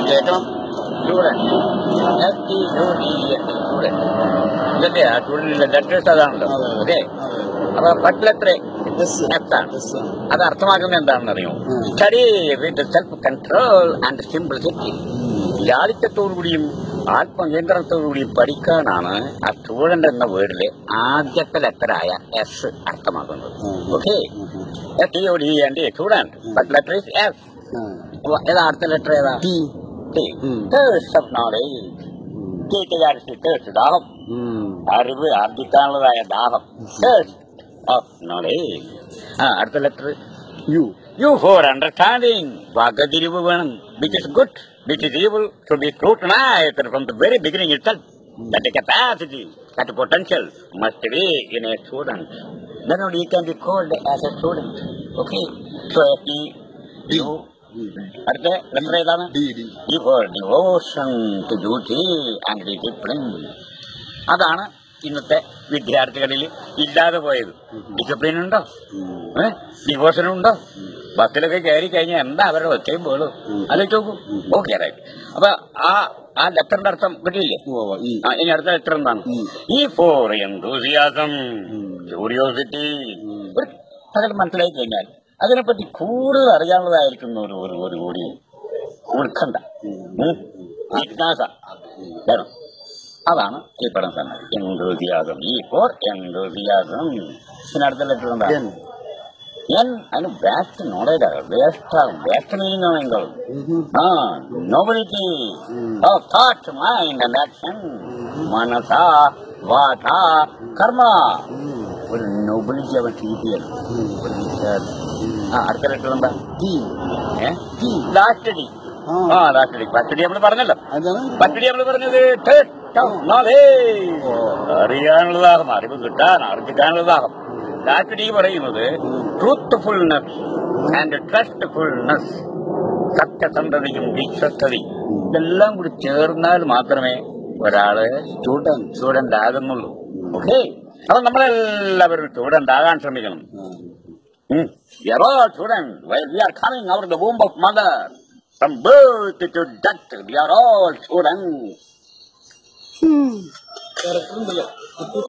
കേൾക്കണം. Student, student ഇതല്ലേ ആ സ്റ്റുഡന്റിന്റെ ലെറ്റേഴ്സ് അതാണല്ലോ. ഓക്കെ, അപ്പൊ ഫസ്റ്റ് ലെറ്റർ എസ് ആണ്. അത് അർത്ഥമാക്കുന്നത് എന്താണെന്ന് അറിയോ? Study with self control and simplicity. ലാളിത്യത്തോടുകൂടിയും ആത്മനിയന്ത്രണത്തോടുകൂടിയും പഠിക്കാനാണ് ആ സ്റ്റുഡന്റ് എന്ന വേർഡിലെ ആദ്യത്തെ ലെറ്ററായ എസ് അർത്ഥമാക്കുന്നത്. Okay, student first letter is S. ഏതാ അടുത്ത ലെറ്റർ? ഏതാ? ദാഹം, അറിവ് ആർജിക്കാനുള്ളതായ ദാഹം. അടുത്ത letter U. U for understanding. വകതിരിവ് വേണം. Which is good, which is evil should be scrutinized from the very beginning itself. That capacity, that potential must be in a student. Then only he can be called as a student. Okay, so you അടുത്ത letter ഏതാണ്? D for devotion to duty and discipline. അതാണ് ഇന്നത്തെ വിദ്യാർത്ഥികളിൽ ഇല്ലാതെ പോയത്. Discipline ഉണ്ടോ? Devotion ഉണ്ടോ? ബസ്സിലൊക്കെ കയറി കഴിഞ്ഞാൽ എന്താ അവരുടെ ഒച്ചയും പോലും ആലോചിച്ച് നോക്കൂ. Okay, right. അപ്പൊ ആ ലെറ്ററിന്റെ അർത്ഥം കിട്ടിയില്ലേ? ഇനി അടുത്ത ലെറ്റർ എന്താണ്? ഈ ഫോർ എന്തൂസിയാസം, ക്യൂരിയോസിറ്റി. ഒരു സകലം മനസ്സിലായി കഴിഞ്ഞാൽ അതിനെപ്പറ്റി കൂടുതൽ അറിയാനുള്ളതായിരിക്കുന്ന ഒരു കൂടി ഉത്കണ്ഠ, ജിജ്ഞാസ വേണം. അതാണ് ഈ പഠന സമയം. എന്തൂസിയാസം. ഈ ഫോർ എന്തൂസിയാസം. പിന്നെ അടുത്ത ലെറ്റർ എന്താ? എൻ. അതിന് വാസ്റ്റ് നോളേജ്, വാസ്റ്റ് മീനിങ് ആണ് എന്തോ. Nobility of thought, mind and action. മനസ, വാച, കർമ്മ. ഒരു നോബിലിറ്റി അവൻ കീപ്പ് ചെയ്യണം, ഒരു വിശ്വാസം. അടുത്ത ലെറ്റർ എന്താ? Last D. Last D. First D നമ്മൾ പറഞ്ഞല്ലോ. ഫസ്റ്റ് ഡി നമ്മൾ പറഞ്ഞത് അറിയാനുള്ള ദാഹം, അറിവ് കിട്ടാൻ, ആർജിക്കാനുള്ള ദാഹം. ലാസ്റ്റ് ഡി പറയുന്നത് ട്രൂത്ത്ഫുൾനെസ് ആൻഡ് ട്രസ്റ്റ്ഫുൾനെസ്. സത്യസന്ധതയും വിശ്വസ്തതയും ഇതെല്ലാം കൂടി ചേർന്നാൽ മാത്രമേ ഒരാള് സ്റ്റുഡന്റ് ആകുന്നുള്ളൂ. ഓക്കെ, അപ്പൊ നമ്മളെല്ലാവരും സ്റ്റുഡന്റ് ആകാൻ ശ്രമിക്കണം. We are all students. While we are coming out of the womb of mother, from birth to death, we are all students.